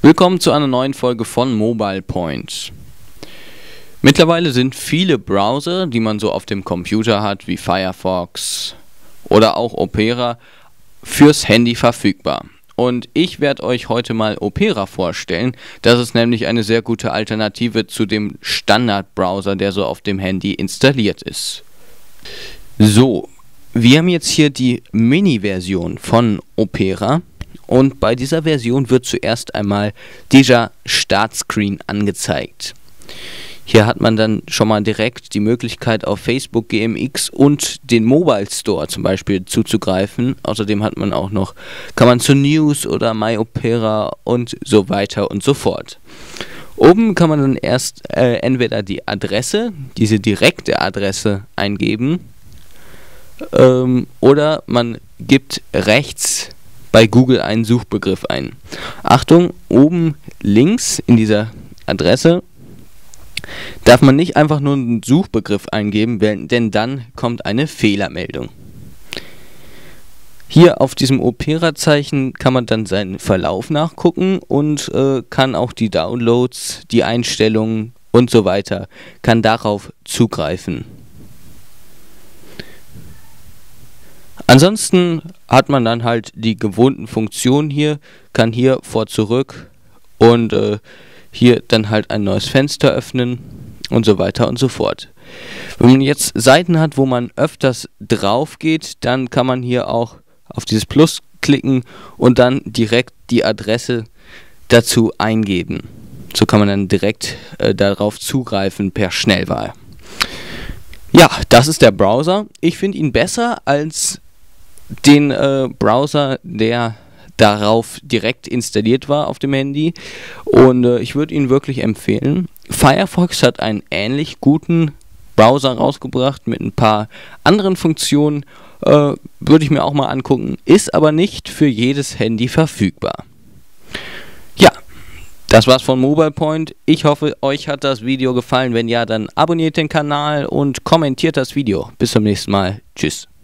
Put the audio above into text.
Willkommen zu einer neuen Folge von Mobile Point. Mittlerweile sind viele Browser, die man so auf dem Computer hat, wie Firefox oder auch Opera, fürs Handy verfügbar. Und ich werde euch heute mal Opera vorstellen. Das ist nämlich eine sehr gute Alternative zu dem Standard-Browser, der so auf dem Handy installiert ist. So, wir haben jetzt hier die Mini-Version von Opera. Und bei dieser Version wird zuerst einmal dieser Startscreen angezeigt. Hier hat man dann schon mal direkt die Möglichkeit, auf Facebook, GMX und den Mobile Store zum Beispiel zuzugreifen. Außerdem hat man auch noch, kann man zu News oder MyOpera und so weiter und so fort. Oben kann man dann erst entweder die Adresse, diese direkte Adresse eingeben, oder man gibt rechts bei Google einen Suchbegriff ein. Achtung, oben links in dieser Adresse darf man nicht einfach nur einen Suchbegriff eingeben, denn dann kommt eine Fehlermeldung. Hier auf diesem Opera-Zeichen kann man dann seinen Verlauf nachgucken und kann auch die Downloads, die Einstellungen und so weiter, kann darauf zugreifen. Ansonsten hat man dann halt die gewohnten Funktionen hier, kann hier vor zurück und hier dann halt ein neues Fenster öffnen und so weiter und so fort. Wenn man jetzt Seiten hat, wo man öfters drauf geht, dann kann man hier auch auf dieses Plus klicken und dann direkt die Adresse dazu eingeben. So kann man dann direkt darauf zugreifen per Schnellwahl. Ja, das ist der Browser. Ich finde ihn besser als den Browser, der darauf direkt installiert war auf dem Handy, und ich würde ihn wirklich empfehlen. Firefox hat einen ähnlich guten Browser rausgebracht mit ein paar anderen Funktionen, würde ich mir auch mal angucken, ist aber nicht für jedes Handy verfügbar. Ja, das war's von Mobile Point. Ich hoffe, euch hat das Video gefallen. Wenn ja, dann abonniert den Kanal und kommentiert das Video. Bis zum nächsten Mal. Tschüss.